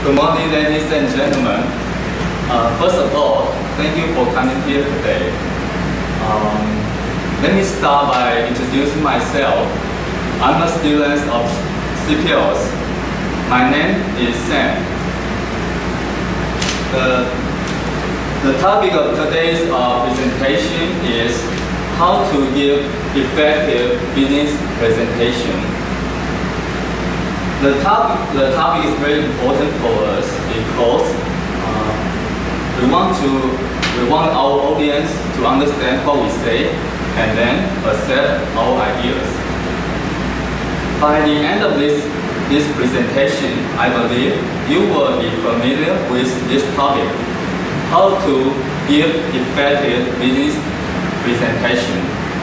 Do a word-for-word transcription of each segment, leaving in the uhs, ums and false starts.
Good morning, ladies and gentlemen. Uh, first of all, thank you for coming here today. Um, let me start by introducing myself. I'm a student of C P L S. My name is Sam. The, the topic of today's uh, presentation is how to give effective business presentation. The topic, the topic is very important for us because uh, we want to we want our audience to understand what we say and then accept our ideas. By the end of this this presentation, I believe you will be familiar with this topic: how to give effective business presentation.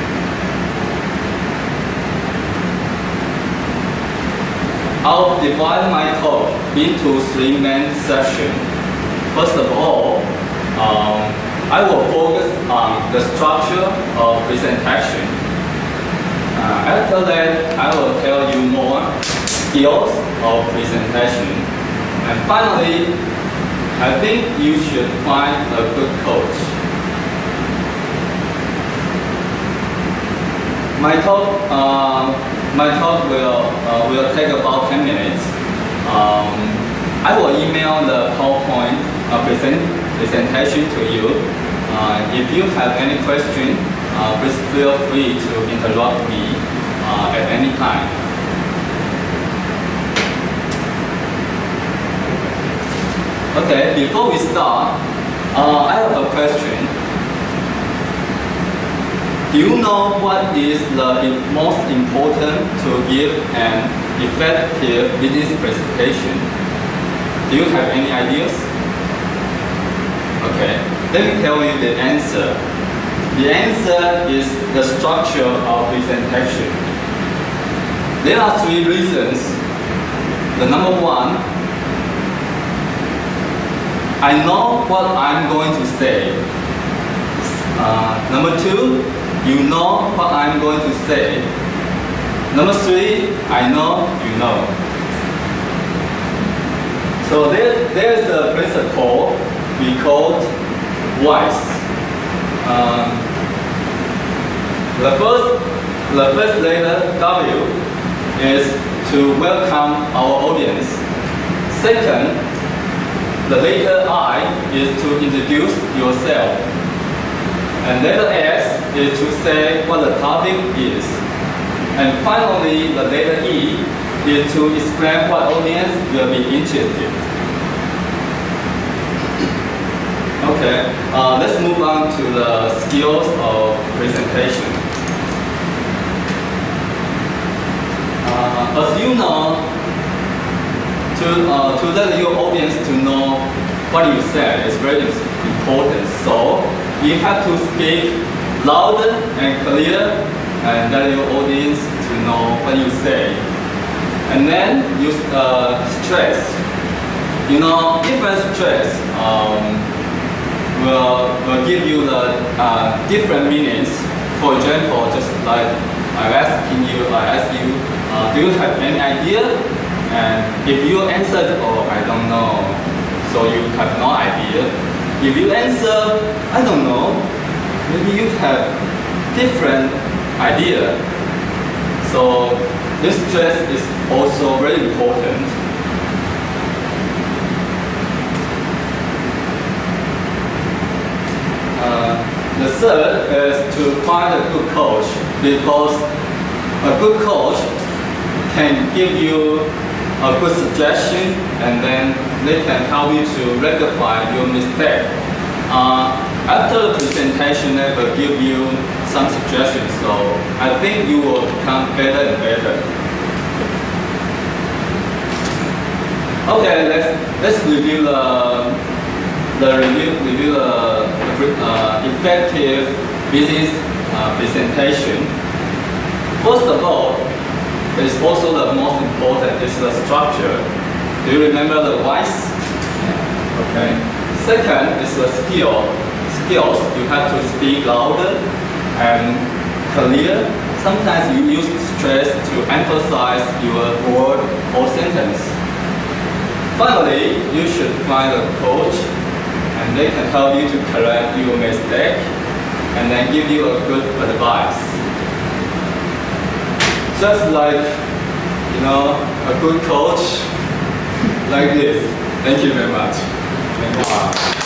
I'll divide my talk into three main sections. First of all, um, I will focus on the structure of presentation. Uh, after that, I will tell you more skills of presentation. And finally, I think you should find a good coach. My talk, uh, my talk will uh, will take about ten minutes. Um, I will email the PowerPoint uh, present, presentation to you. Uh, if you have any question, uh, please feel free to interrupt me uh, at any time. Okay, before we start, uh, I have a question. Do you know what is the most important to give an effective business presentation? Do you have any ideas? Okay, let me tell you the answer. The answer is the structure of presentation. There are three reasons. The number one, I know what I'm going to say. Uh, number two, you know what I'm going to say. Number three, I know you know. So there, there's a principle we call WISE. Um, the first, the first letter W is to welcome our audience. Second, the letter I is to introduce yourself. And letter S is to say what the topic is. And finally, the letter E is to explain what audience will be interested. Okay, uh, let's move on to the skills of presentation. Uh, as you know, to, uh, to let your audience to know what you said is very important. So you have to speak loud and clear and let your audience to know what you say. And then use uh, stress. You know, different stress um, will, will give you the uh, different meanings. For example, just like I'm asking you, I ask you, uh, do you have any idea? And if you answer, oh, I don't know, so you have no idea. If you answer, I don't know, maybe you have different idea. So this stress is also very important. Uh, the third is to find a good coach, because a good coach can give you a good suggestion, and then they can help you to rectify your mistake. Uh, after the presentation, they will give you some suggestions, so I think you will become better and better. Okay, let's let's review the the review review the uh, effective business uh, presentation. First of all, it's also the most important is the structure. Do you remember the WISE? Okay. Second is the skill. Skills, you have to speak louder and clear. Sometimes you use stress to emphasize your word or sentence. Finally, you should find a coach, and they can help you to correct your mistake, and then give you a good advice. Just like, you know, a good coach like this. Thank you very much. Wow.